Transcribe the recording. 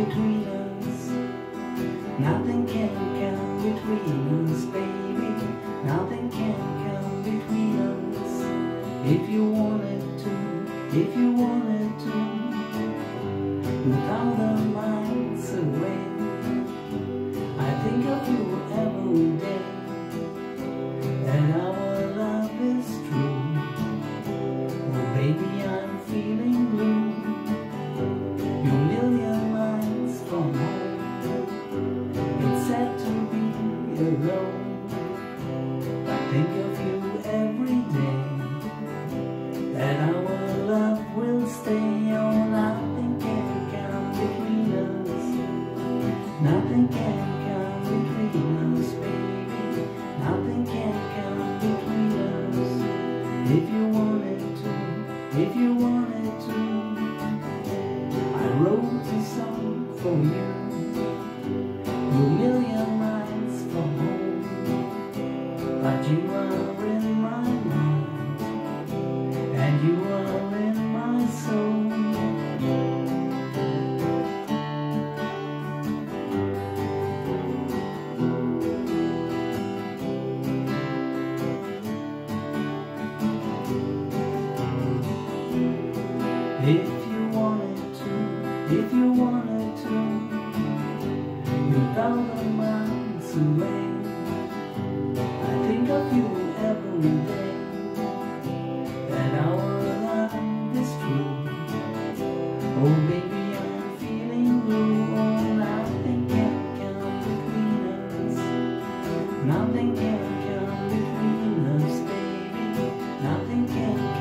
between us. Nothing can come between us, baby. Nothing can come between us. If you wanted to, if you wanted to, 2,000 miles away. I think of you every day, and our love is true. Oh baby, I'm feeling blue. You're a million miles from home. It's sad to be alone. I think of you every day, that our love will stay. Oh, nothing can come between us. Nothing can come between us, baby. Nothing can come between us. If you wanted to, if you wanted to, I wrote a song for you. You're a million miles from home, but you are in my mind, and you are in my soul. If you wanted to, if you wanted to, you're 1,000 miles away. I think of you every day, that our love is true. Oh baby, I'm feeling blue. Oh, nothing can come between us. Nothing can come between us, baby. Nothing can come